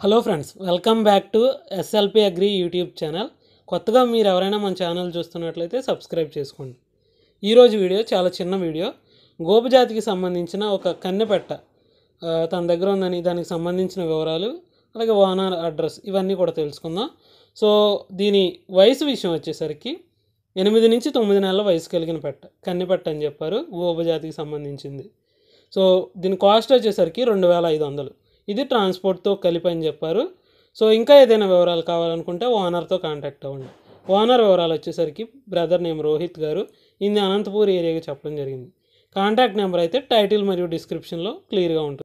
Hello friends, welcome back to SLP agri YouTube channel. కొత్తగా మీరు ఎవరైనా మన ఛానల్ చూస్తున్నట్లయితే సబ్స్క్రైబ్ చేసుకోండి. ఈరోజు వీడియో చాలా చిన్న వీడియో. గోపు జాతికి సంబంధించిన ఒక కన్నెపెట్ట తన దగ్గర ఉందని, దానికి సంబంధించిన వివరాలు, అలాగే ఓనర్ అడ్రస్ ఇవన్నీ కూడా తెలుసుకుందాం. సో దీని వయసు విషయం వచ్చేసరికి 8 నుంచి 9 నెలల వయసు కలిగిన పెట్ట, కన్నెపెట్ట అని చెప్పారు. గోపు జాతికి సంబంధించింది. సో దీని కాస్ట్ వచ్చేసరికి 2500. ఇది ట్రాన్స్పోర్ట్తో కలిపి అని చెప్పారు. సో ఇంకా ఏదైనా వివరాలు కావాలనుకుంటే ఓనర్తో కాంటాక్ట్ అవ్వండి. ఓనర్ వివరాలు వచ్చేసరికి బ్రదర్ నేమ్ రోహిత్ గారు, ఇది అనంతపూర్ ఏరియాకి చెప్పడం జరిగింది. కాంటాక్ట్ నెంబర్ అయితే టైటిల్ మరియు డిస్క్రిప్షన్లో క్లియర్గా ఉంటుంది.